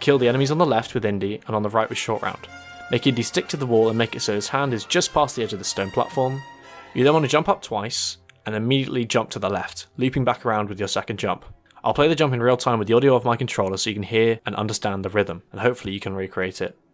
Kill the enemies on the left with Indy and on the right with Short Round. Make Indy stick to the wall and make it so his hand is just past the edge of the stone platform. You then want to jump up twice and immediately jump to the left, looping back around with your second jump. I'll play the jump in real time with the audio of my controller so you can hear and understand the rhythm, and hopefully you can recreate it.